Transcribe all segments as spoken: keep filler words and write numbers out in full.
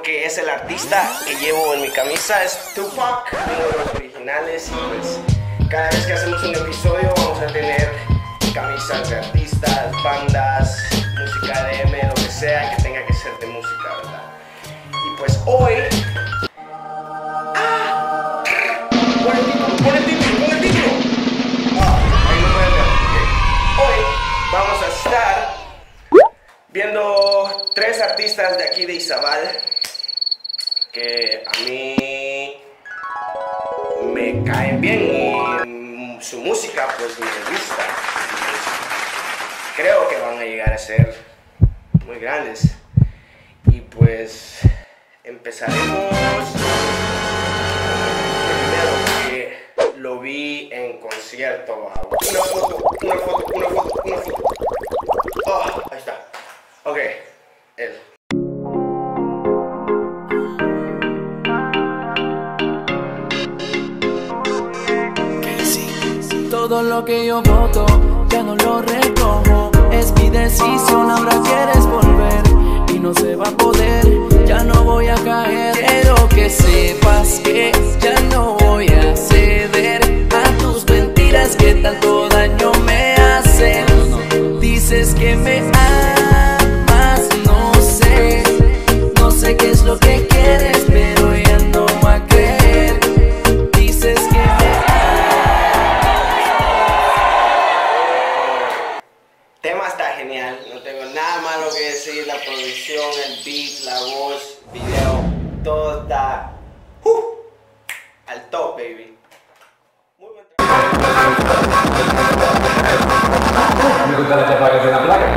porque es el artista que llevo en mi camisa, es Tupac, uno de los originales. Y pues cada vez que hacemos un episodio vamos a tener camisas de artistas, bandas, música de M, lo que sea que tenga que ser de música, ¿verdad? Y pues hoy... ¡Ah! ¡Pon el título, pon el título, pon el título! Ah, ahí no pueden ver. Okay. Hoy vamos a estar viendo tres artistas de aquí de Izabal que a mí me caen bien y su música pues me gusta. Creo que van a llegar a ser muy grandes. Y pues empezaremos primero que lo vi en concierto. Wow. Una foto, una foto, una foto, una foto. Oh, ahí está. Ok, él. Todo lo que yo voto, ya no lo recojo. Es mi decisión, ahora quieres volver y no se va a poder, ya no voy a caer. Quiero que sepas que ya no voy a ceder a tus mentiras que tanto daño me hacen. Dices que me amas, no sé, no sé qué es lo que quieres, pero ya no voy a creer. Dices que me tema está genial, no tengo nada malo que decir. La producción, el beat, la voz, video, todo está uh, al top, baby. Muy buen ¿Me gusta la chapa que tiene la placa?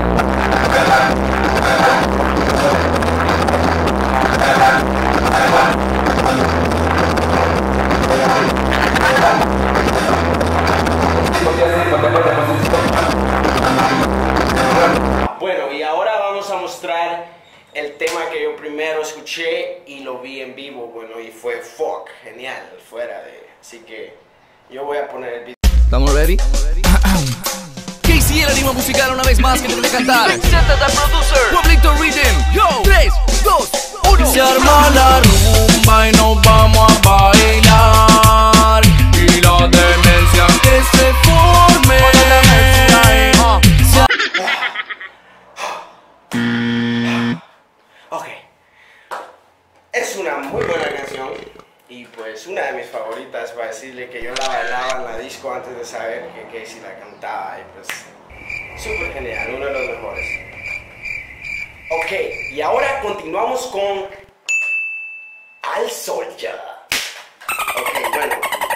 Bueno, y ahora vamos a mostrar el tema que yo primero escuché y lo vi en vivo, bueno, y fue fuck, genial, fuera de... Así que yo voy a poner el video. ¿Estamos ready? K C, el animo musical una vez más que te voy a cantar. Pueblito Rhythm, yo, tres, dos, uno. Se arma la rumba y nos vamos a bailar. Y la demencia que se forme. Ok, es una muy buena canción y pues una de mis favoritas, para decirle que yo la bailaba en la disco antes de saber que Casey la cantaba y pues súper genial, uno de los mejores. Ok, y ahora continuamos con Al Soulja. Ok, bueno.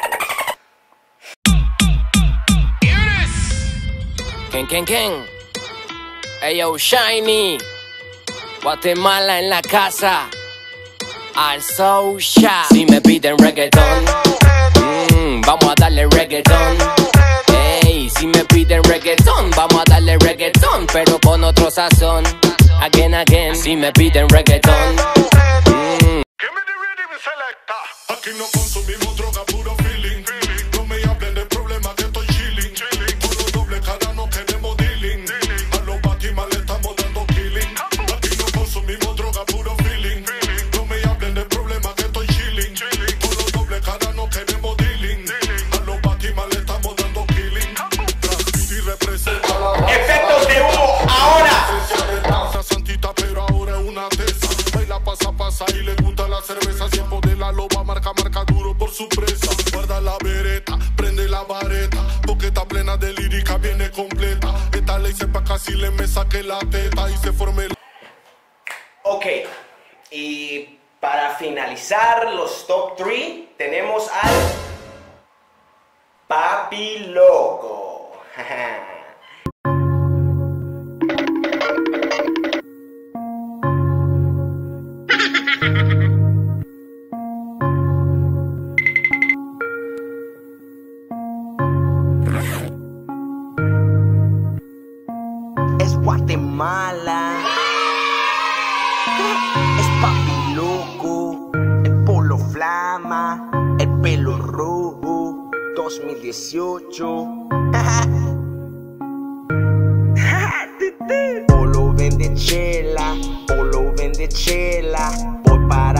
Ken, Ken, Ken. Hey, yo, Shiny. Guatemala en la casa. Al Soulja. Si me piden reggaeton, mm, vamos a darle reggaeton. Hey, si me piden reggaeton, vamos a darle reggaeton, pero con otro sazón. Again, again. Si me piden reggaeton, mm. Aquí no consumimos droga, puro feeling. No me hablen de problemas que estoy chilling. Con los doble cara no queremos dealing. A los batimal estamos dando killing. Aquí no consumimos droga, puro feeling. No me hablen de problemas que estoy chilling. Con los doble cara no queremos dealing. A los batimal estamos dando killing. Transmit y representa. Efectos de humo, ahora. Esa santita, pero ahora es una tesa. Baila pasa pasa y le gusta la cerveza. Tiempo de la loba, marca marca duro por su presa. Guarda la vereta, prende la vareta, porque está plena de lírica, viene completa. Esta ley sepa casi le me saque la teta y se forme el... Ok, y para finalizar los top tres tenemos al Papi Loco. Es Guatemala, es Papi Loco, el polo flama, el pelo rojo, dos mil dieciocho. Polo vende chela, polo vende chela, voy para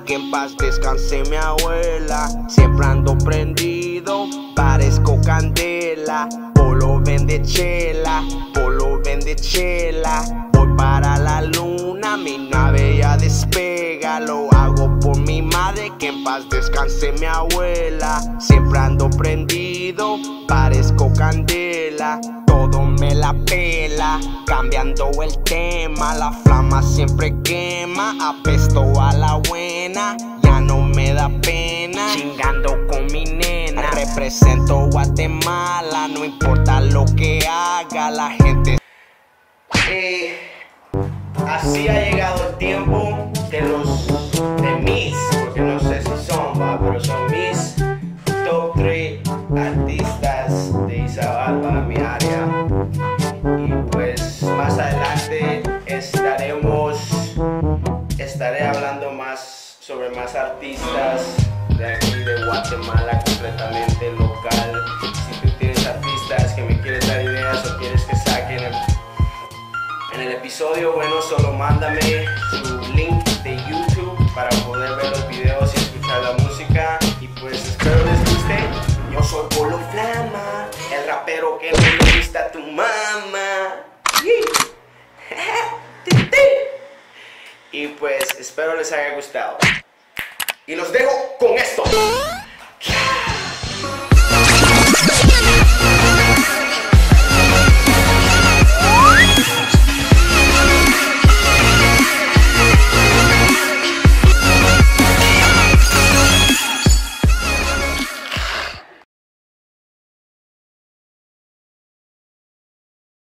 que en paz descanse mi abuela. Siempre ando prendido, parezco candela. Polo vende chela, Polo vende chela. Voy para la luna, mi nave ya despega. Lo hago por mi madre, que en paz descanse mi abuela. Siempre ando prendido, parezco candela. Todo me la pela, cambiando el tema. La flama siempre quema, apesto a la buena. Ya no me da pena, chingando con mi nena. Represento Guatemala, no importa lo que haga la gente. Eh, así ha llegado el tiempo de los, de mis, porque no sé si son, ¿va? Pero son mis top tres artistas de Izabal para mi área. Y pues más adelante estaremos, estaré hablando más sobre más artistas de aquí de Guatemala, completamente local. Si tú tienes artistas que me quieres dar ideas o quieres que saquen el, en el episodio, bueno, solo mándame su link de YouTube para poder ver los videos y escuchar la música. Y pues espero les guste. Yo soy Polo Flama, el rapero que le gusta a tu mamá. Y pues espero les haya gustado. Y los dejo con esto.